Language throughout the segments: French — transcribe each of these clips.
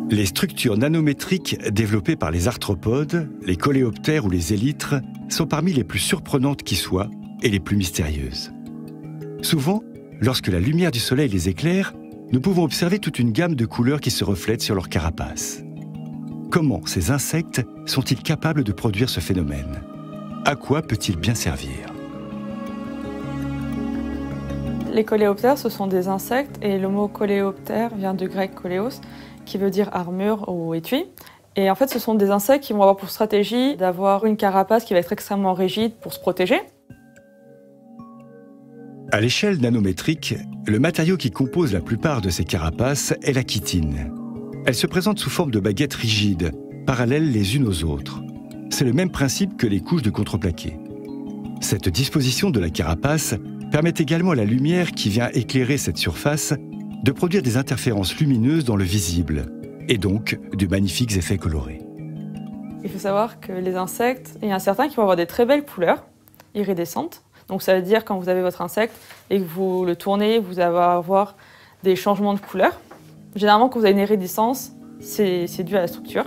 Les structures nanométriques développées par les arthropodes, les coléoptères ou les élytres sont parmi les plus surprenantes qui soient et les plus mystérieuses. Souvent, lorsque la lumière du soleil les éclaire, nous pouvons observer toute une gamme de couleurs qui se reflètent sur leur carapace. Comment ces insectes sont-ils capables de produire ce phénomène? À quoi peut-il bien servir? Les coléoptères, ce sont des insectes et le mot coléoptère vient du grec koléos, qui veut dire armure ou étui. Et en fait, ce sont des insectes qui vont avoir pour stratégie d'avoir une carapace qui va être extrêmement rigide pour se protéger. À l'échelle nanométrique, le matériau qui compose la plupart de ces carapaces est la chitine. Elle se présente sous forme de baguettes rigides, parallèles les unes aux autres. C'est le même principe que les couches de contreplaqué. Cette disposition de la carapace permet également à la lumière qui vient éclairer cette surface de produire des interférences lumineuses dans le visible, et donc de magnifiques effets colorés. Il faut savoir que les insectes, il y en a certains qui vont avoir des très belles couleurs, iridescentes. Donc ça veut dire quand vous avez votre insecte et que vous le tournez, vous allez avoir des changements de couleur. Généralement, quand vous avez une iridescence, c'est dû à la structure.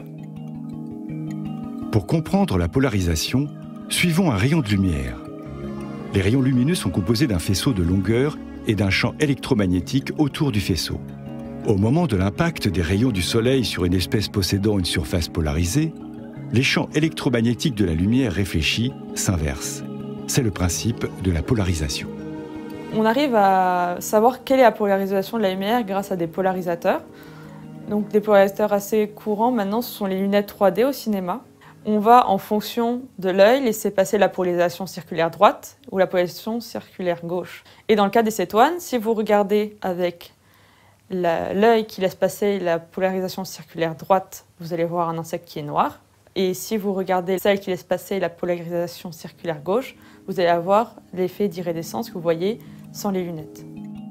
Pour comprendre la polarisation, suivons un rayon de lumière. Les rayons lumineux sont composés d'un faisceau de longueur et d'un champ électromagnétique autour du faisceau. Au moment de l'impact des rayons du soleil sur une espèce possédant une surface polarisée, les champs électromagnétiques de la lumière réfléchie s'inversent. C'est le principe de la polarisation. On arrive à savoir quelle est la polarisation de la lumière grâce à des polarisateurs. Donc des polarisateurs assez courants maintenant, ce sont les lunettes 3D au cinéma. On va, en fonction de l'œil, laisser passer la polarisation circulaire droite ou la polarisation circulaire gauche. Et dans le cas des cétoines, si vous regardez avec l'œil qui laisse passer la polarisation circulaire droite, vous allez voir un insecte qui est noir. Et si vous regardez celle qui laisse passer la polarisation circulaire gauche, vous allez avoir l'effet d'iridescence que vous voyez sans les lunettes.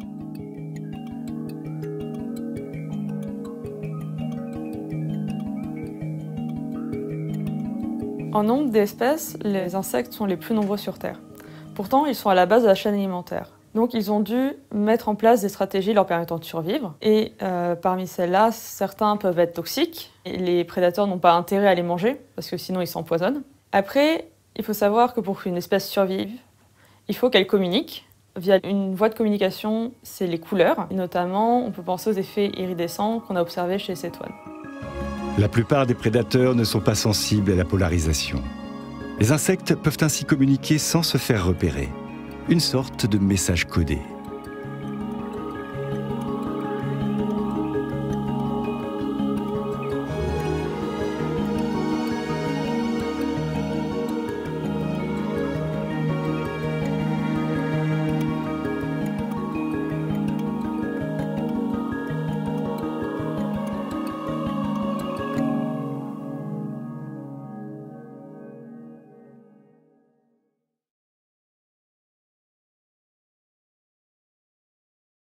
En nombre d'espèces, les insectes sont les plus nombreux sur Terre. Pourtant, ils sont à la base de la chaîne alimentaire. Donc, ils ont dû mettre en place des stratégies leur permettant de survivre. Et parmi celles-là, certains peuvent être toxiques. Et les prédateurs n'ont pas intérêt à les manger, parce que sinon ils s'empoisonnent. Après, il faut savoir que pour qu'une espèce survive, il faut qu'elle communique. Via une voie de communication, c'est les couleurs. Et notamment, on peut penser aux effets iridescents qu'on a observés chez les cétoines. La plupart des prédateurs ne sont pas sensibles à la polarisation. Les insectes peuvent ainsi communiquer sans se faire repérer. Une sorte de message codé.